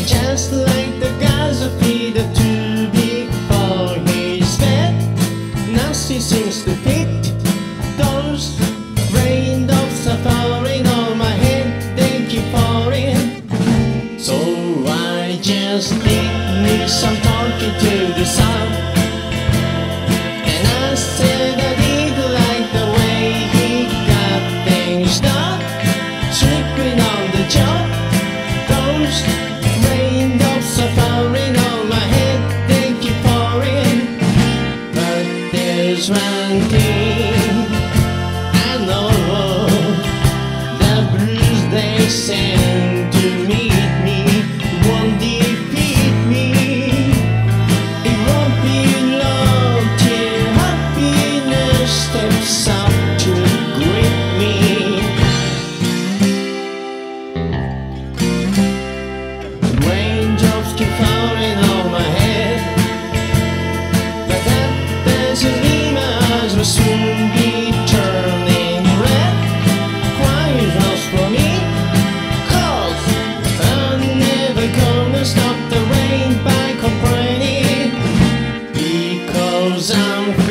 just like the guys of Peter too big for his bed. Now she seems to fit. Those raindrops are falling on my head, they keep falling. So I just did me some talking to the sun, and I said I did like the way he got things done, sweeping on the job. Those raindrops are falling on my head, they keep falling. But there's one thing I know, the blues they send to meet me won't defeat me. It won't be long till happiness steps up to greet me. Raindrops keep falling on my head, but that doesn't mean my eyes will soon be turning red. Quiet house for me, 'cause I'm never gonna stop the rain by complaining, because I'm